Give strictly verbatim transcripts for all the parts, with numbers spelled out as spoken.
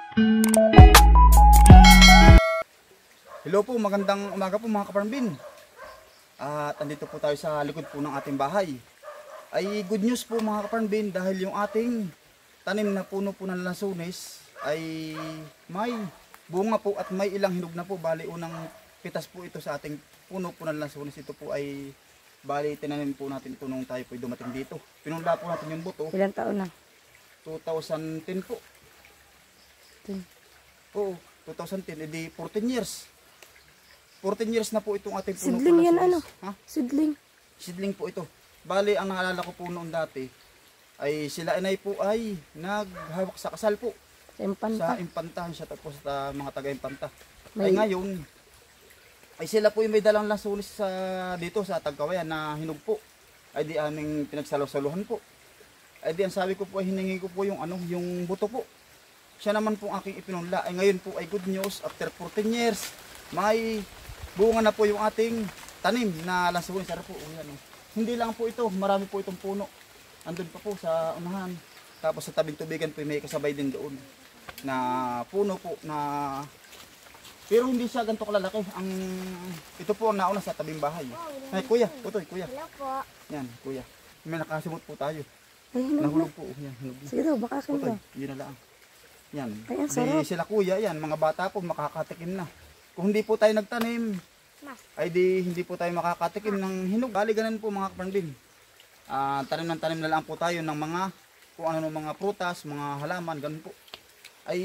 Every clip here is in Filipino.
Hello po, magandang umaga po mga kaparmbin. At andito po tayo sa likod po ng ating bahay. Ay good news po mga kaparmbin dahil yung ating tanim na puno po ng lansones ay may bunga po at may ilang hinog na po. Bali unang pitas po ito sa ating puno po ng lansones. Ito po ay bali tinanim po natin ito nung tayo po dumating dito. Pinunla po natin yung buto. Ilang taon na? two thousand ten po. ten. Oo, two thousand ten, edi fourteen years. fourteen years na po itong ating puno. Sidling yan ano? Ha? Sidling. Sidling po ito. Bali, ang naalala ko po noon dati, ay sila inay po ay naghawak sa kasal po. Sa impanta. Sa impantahan siya tapos sa mga taga-impanta. May... Ay ngayon, ay sila po yung may dalang lansones sa, dito sa Tagkawayan na hinog po. Ay di aming pinagsalo-saluhan po. Ay di ang sabi ko po ay hiningi ko po yung ano, yung buto po. Siya naman po aking ipinunla. Ay ngayon po ay good news, after fourteen years, may bunga na po yung ating tanim na lansones. Sara po, oh, yan, oh. Hindi lang po ito, marami po itong puno. Andun pa po sa unahan. Tapos sa tabing tubigan po may kasabay din doon na puno po na pero hindi siya ganito kalalaki. Ang ito po ang nauna sa tabing bahay. Ay kuya, utoy kuya. Hello po. Yan, kuya. May nakasimot po tayo. Ay, hinog na. Nahulog po, yan, hinog na. Sige daw, baka akin Utoy, daw. yun na lang. Yan. Ay, ang Di sarap. sila kuya, yan, mga bata po makakatikim na. Kung hindi po tayo nagtanim, ay di hindi po tayo makakatikim ng hinog. Bali ganun po mga kaparmbin. Ah, tanim ng tanim na lang po tayo ng mga kung ano ng mga prutas, mga halaman, ganun po. Ay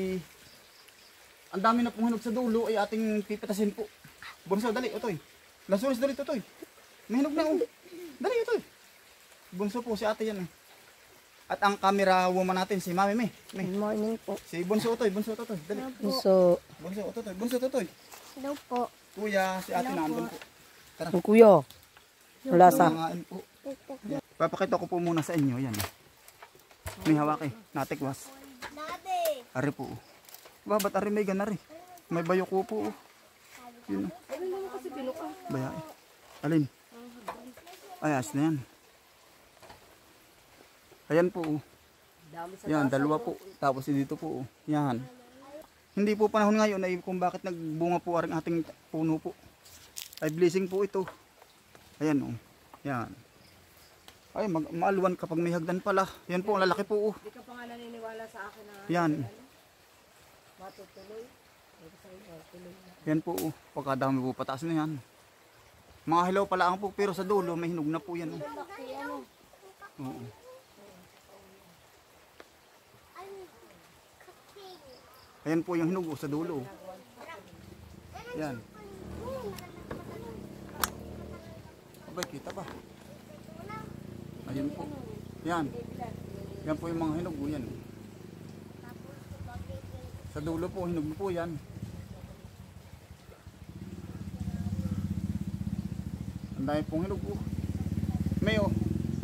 ang dami na pong hinog sa dulo ay ating pipitasin po. Bunso, dali, utoy. Lansones, dali, utoy. May hinog na, oh. Dali, utoy. Bunso po, si ate yan, eh. At ang camera woman natin, si Mami May. May. Good morning po. Si Bunso, utoy. Bunso, utoy. Dali. So, Bunso, utoy. Bunso, utoy. Hello po. Kuya, si ate na andun po. Tara. ang kuya. Wala sa. Nangangain po. Yan. Papakita ko po muna sa inyo, yan. May hawak eh, natikwas. Daddy. Ari po. Ba, ba't ari may ganari? May bayoko po. Yun. Baya eh. Alin? Ay, as na yan. Ayan po. Yan, dalawa po. Tapos dito po. Yan. Hindi po panahon ngayon ay kung bakit nagbunga po ang ating puno po. Ay blessing po ito. Ayan o. Yan. Ay, mag maaluan kapag may hagdan pala. Yan po, ang lalaki po. Hindi ka pa nga naniniwala sa akin na Yan. matutuloy. Yan po. Pagkadami po pataas na yan. Mga hilaw pala ang po. Pero sa dulo may hinog na po yan. Oh. Oo. Ayan po yung hinog oh, sa dulo. Yan. Abay, kita ba? Ayan po. Yan. Yan po yung mga hinog. Oh, yan. Sa dulo po, hinog po yan. Ang dami pong hinog. Oh. May oh.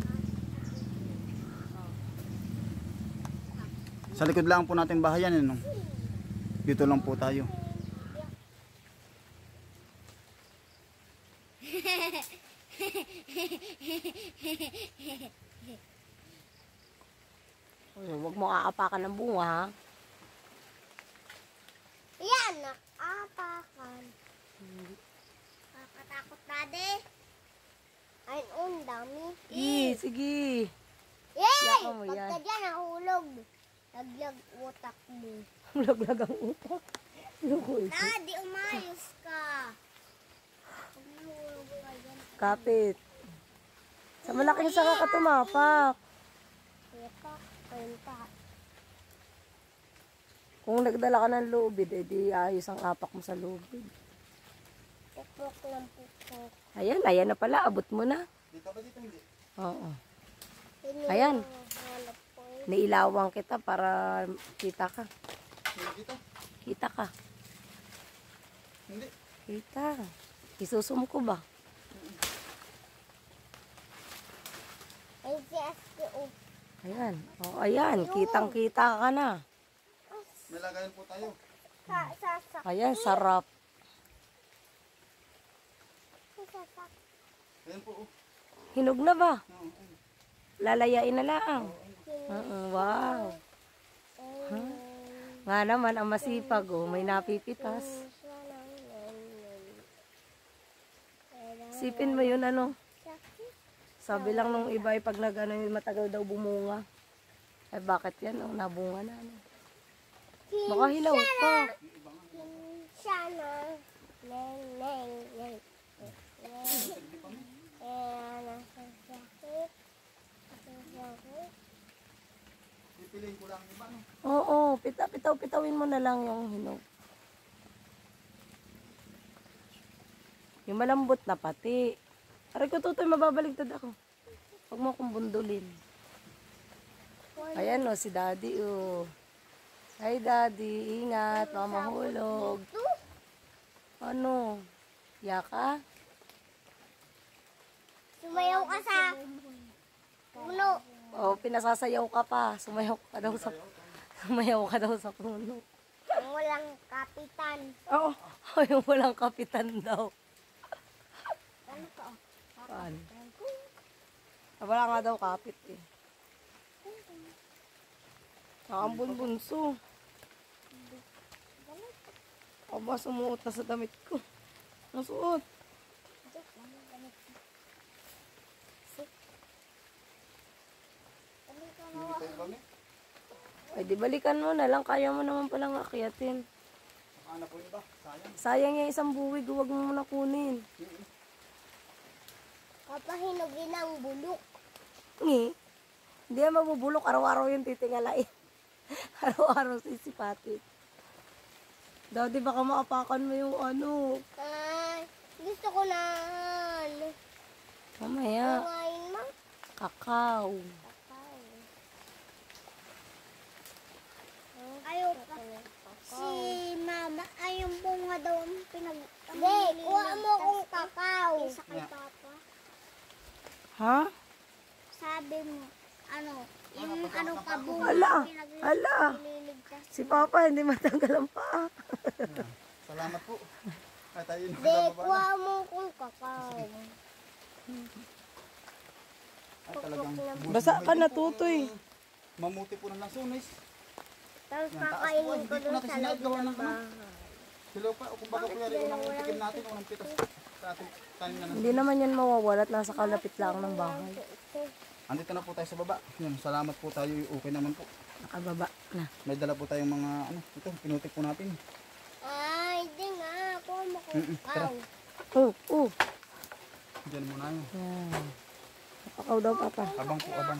Sa likod lang po natin bahayan. Ano? Dito lang po tayo. Uy, huwag mo aapakan ng bunga ha. Yan, nakapakan. Kakatakot, Daddy. Ayun, oh, ang dami. Eh, sige. Yay! Yaka mo yan. Pagka dyan, nahulog. Laglag utak mo. Laglag ang utak. Luko ito. Daddy, umayos ka. Huwag nahulog ka dyan. Kapit. Sa malaking sanga ka tumapak. Kaya pa, ayun pa. Kung nagdala ka ng lubid, edi ayos ang apak mo sa lubid. Pukpok lang pukpok. Ayan, ayan na pala. Abot mo na. Dito ba dito hindi? Oo. Yun Ayan. yung hanap ko eh. Nailawang kita para kita ka. Dito? Kita ka. Hindi. Kita. Isusum ko ba? Ay, si S K O. Ayan. O, ayan. Kitang-kita ka na. May lagayan po tayo. Sa, sa, sa, Ayan, sarap. sa, sa. Ayan po. Oh. Hinog na ba? Oo, oo. Lalayain na lang. Uh-uh, wow. Ayun. Nga naman, ang masipag, oh, may napipitas. Sipin mo yun, ano? Sabi lang nung iba, eh, pag nag, ano, matagal daw bumunga. Eh, bakit yan? Oh, nabunga na, ano? Baka hilaw pa. Sana. Neng, neng, neng. Eh, nasa sakit. Nasa sakit. Pipiliin ko lang yung iba, no? Oo, pita, pitaw, pitawin mo na lang yung hinog. Yung malambot na pati. Aray ko, Tutoy, mababaligtad ako. Huwag mo akong bundulin. Ayan, oh, si Daddy, oh. Hi, Daddy. Ingat, mamahulog. Ano? Yaka? Sumayaw ka sa puno. Oh, pinasasayaw ka pa. Sumayaw ka daw sa sumayaw ka daw sa puno. Ang walang kapitan. Oo, oh, yung walang kapitan daw. Ano ka? Paano? Ah, wala nga daw kapit eh. Nakambun bunso. Aba, sumuot na sa damit ko. Nasuot. Hindi tayo kami. Ay, di balikan mo na lang. Kaya mo naman palang akyatin. Ano po yun ba? Sayang. Sayang yung isang buwig. Huwag mo muna kunin. Kapahinugin ang bulok. Ngi. Hindi yan mabubulok. Araw-araw yung titingalain. Araw-araw sisipatin. Daddy, baka maapakan mo yung ano. Ay, gusto ko na. Mamaya. Kumain mo. Kakao. Ayaw pa. Si mama, ayaw bunga daw ang pinag... Hindi, kuha mo kong kakao. Isa kay papa. Ha? Sabi mo, ano, yung ano ka bunga. Hala, pinag- hala. Nililigtas. Si Papa hindi matanggal ang paa. Salamat po. Ay, tayo na Hindi, bababa na. kuha mo kong kakao. Ay, talagang Basa ka na, Tutoy. mamuti po ng lasunis. Tapos Yan, taas po. kakainin Hindi ko po doon natin sa sinayad. loob Gawa ng ng ano. bahay. Silo pa. O kung baga po yari, unang tikim natin, unang pitas sa ating time na Hindi naman yan mawawala at nasa kalapit lang ng bahay. Andito na po tayo sa baba. Yun, salamat po tayo. Okay naman po. Nakababa na. May dala po tayong mga ano. Ito, pinutik po natin. Ay, hindi nga. Kuha mo kong Mm-mm, tara. kakao. Oh, oh. Diyan muna yun. Yan. Napakaw daw, Papa. Abang po, abang.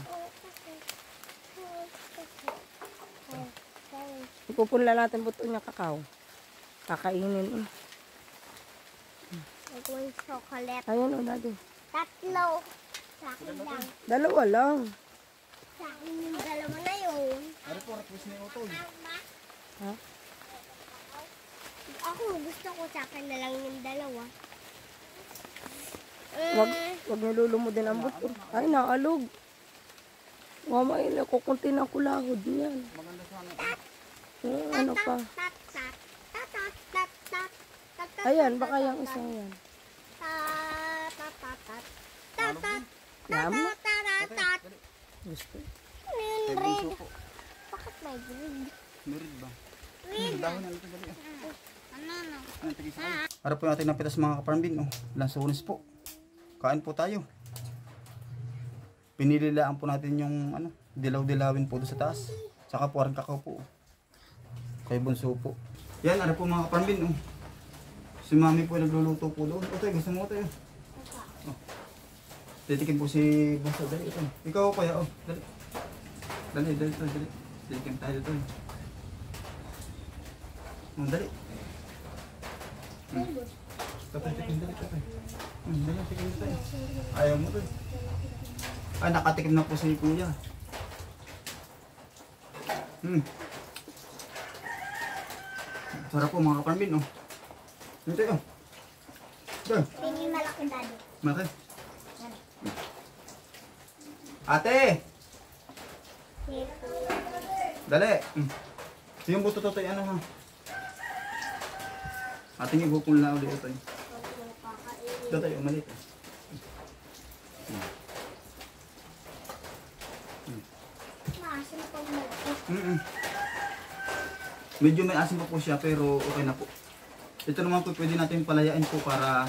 Ipupunla natin buto niya kakao. Kakainin. eh. Ito yung chocolate. Ayun, oh, Daddy. Tatlo. Sa akin lang. Dalawa lang. Sa akin yung dalawa na yun. Ano po, request ni Otoy. Ha? Ako, gusto ko sa akin na lang yung dalawa. Wag, Mm, wag nilulumo din ang buto. Ay, naalog. Mama, ina, kukunti na kulahod niyan. Maganda sana. Yung ano pa. tat, tat, tat, tat, tat, tat, tat, tat, Ayan, tat, baka tat, yung tat, isang yan. tat, tat, tat, tat, tat, tat, Yama. tat, tat, tat. Gusto. Ano yun, Kay red? Bunso po. Bakit may green? Merid ba? Red. Ang dahon na ito dali. ah. Ano, ano? Ano, tigis ako. Harap po natin ng pitas mga kaparambin. Oh. Lansunis po. Kain po tayo. Pinililaan po natin yung ano, dilaw-dilawin po doon sa taas. Saka po ang kakao po. Kay Bunso po. Yan, ano po mga kaparambin. Oh. Si Mami po nagluluto po doon. Otoy, gusto mo Otoy? Oh. Titikin po si Bunso. Dali, ito. Ikaw kaya, oh. Dali. Dali, dali, dali. dali. Titikin tayo doon. Oh, dali. Hmm. Kapag tikim, dali, kapag. Hmm, dali, tikim tayo. Ayaw mo doon. Ay, nakatikim na po si Kuya. Hmm. Sarap po mga kaparambin, oh. Ito, oh. Ito. Tingin malaki dali. Malaki. Ate! Dali! Hmm. Yung buto to tayo, ano ha? Ating ibukul na ulit ito. Ito tayo, umalit. Maasin ako mo. Mm -mm. Medyo may asim pa po siya pero okay na po. Ito naman po pwede natin palayain po para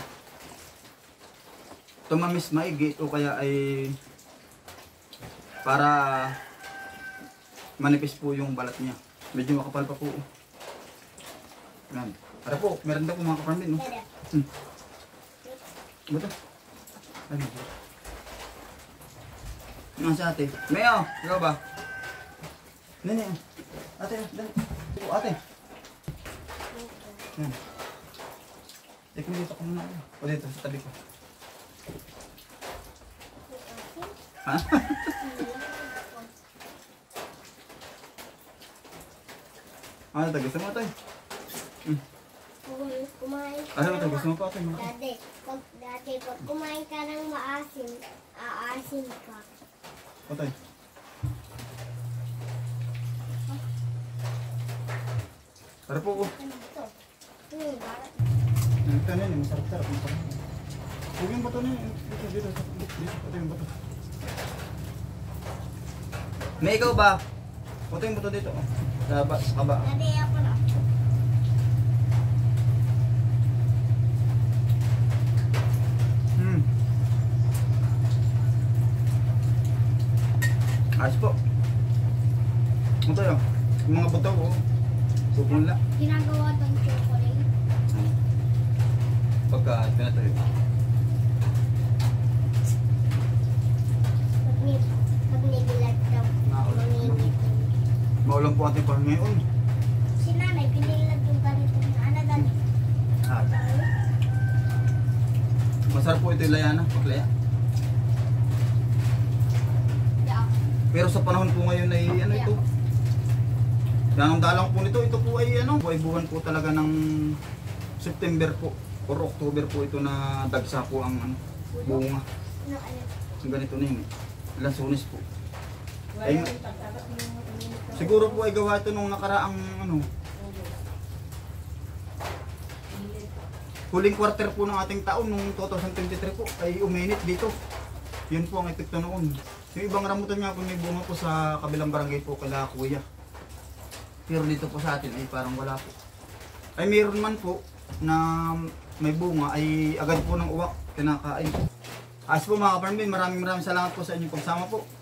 tumamis maigi o kaya ay para manipis po yung balat niya. Medyo makapal pa po. Yan. Para po, meron daw po mga kaparmin. No? Hmm. Ano ito? Ano ito? Ano si ate? Mayo, ikaw ba? Nene, ate, dali. Ito, ate. Yan. Take mo dito ko muna. O dito, sa tabi ko. Ha? Ano ito? Gusto mo ito eh? Hmm. Kumain ka Ano ng ito? Gusto mo pa ito eh? Dati, pag, dati, pag kumain ka ng maasim, aasim ka. Ito eh. Para po oh. Ano ito? Hmm, bakit? Ito na yun, masarap-sarap. Masarap. Huwag yung bato na yun. Dito, dito. Dito, ito yung bato. May ikaw ba? Ito yung bato dito. Oh. Sa ba? Sa kaba. Dati ako na. Hmm. Ayos po. Ito yun. Yung mga bato oh. Pupunla. Ginagawa itong chocolate. Pagka pinatuyo. Pag, ni, pag nibilat daw, Naulan. manginit. Maulang po ating pang ngayon. Si nanay, pinilat yung ganito na ano ganito. Ah. Masarap po ito yung layana. Paglaya. Yeah. Pero sa panahon po ngayon ay ano ito? Yan ang dalang po nito. Ito po ay ano? Po ay buwan po talaga ng September po or October po ito na dagsa po ang ano, bunga. Ano, ano? Ang ganito na yun. Lansunis po. Ay, siguro po ay gawa ito nung nakaraang ano, huling quarter po ng ating taon nung two thousand twenty-three po ay uminit dito. Yun po ang epekto noon. Yung ibang rambutan nga po may bunga po sa kabilang barangay po kala kuya. Pero dito po sa atin ay parang wala po. Ay mayroon man po na may bunga ay agad po ng uwak kinakain po. As po mga kaparmin, maraming maraming salamat po sa inyong pagsama po.